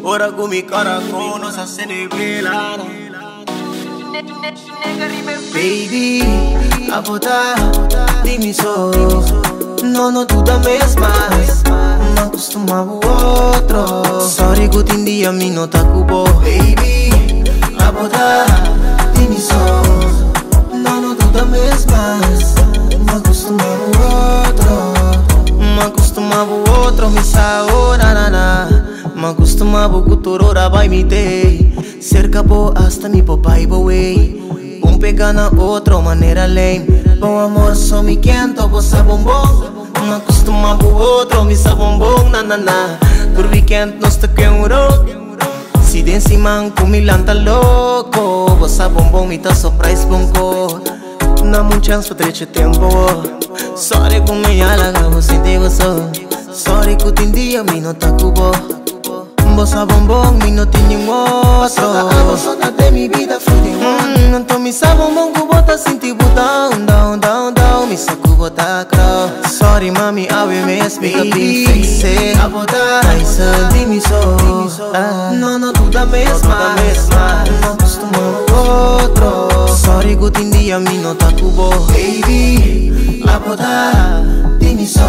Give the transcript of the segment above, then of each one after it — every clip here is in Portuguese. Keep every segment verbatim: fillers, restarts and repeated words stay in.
Ora con mi corazón nos hace nivelar. Baby, a botar de mis ojos. No, no duda mais. Não costumava o outro. Sorry que hoje em dia me não tá cubo. Baby, a botar de mis ojos. No, no duda mais. Não costumava o outro. Não costumava o outro. Me saúde, na. Não costumava o cultura vai me ter. Cerca boa hasta mi papai boei. Um pega na outra maneira lame. Bom amor só me quento, você bombom. Não costumava o outro, me sa bombom, na na na. Por weekend nós te queimou. Se de cima com me lanta louco. Você bombom me tá surprise bonco. Não há chance para treche tempo. Sorry com minha laga, você te gostou. Sorry que hoje em dia me não tá cubo. Bossa bombom, me não tem nenhum outro. A você de mi vida fluye. Hum, então me sa bombom que bota sentir down, down, down, down. Me sa que bota crow. Sorry mami, I will miss me a big face. A botar, ai sa de mi so. Não, não duda mesma. Não costuma o outro. Sorry que hoje em dia me não tá cubo. Baby, a botar de mi so.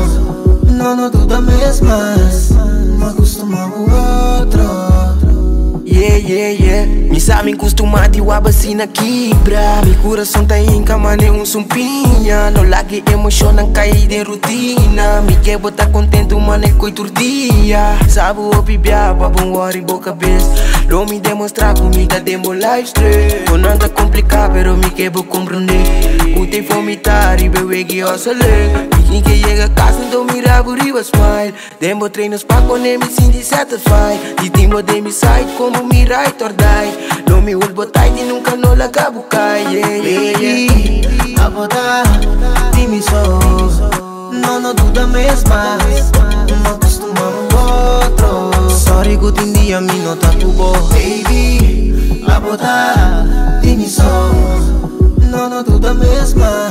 Não, não duda mesma. Não costuma o outro. Yeah, yeah, yeah. Me sabem costumar de wabacina quebra. Meu coração tá em cama, nem um sumpinha. Não largue emoção, não cair de rotina. Me quer botar contente, mano, é coito dia. Sabe o pibiaba, bom worry, boa cabeça. Não me demonstrar comida, demo life stress. Não nada complicado, pero me quer vou compreender. O tempo vomitar e beber que eu salei. Quem que chega a casa, então mira por riba smile. Demo treinos pra quando me sinto satisfied. E timo de mi side como me right or die. Não me ulbo tight e nunca não la cabo cai. Yeah, yeah, yeah. A botar de mi so. Não, não duda mesma. Não costuma o outro. Sorry que hoje em dia me não tá cubo. Baby, a botar de mi so. Não, não duda mesma.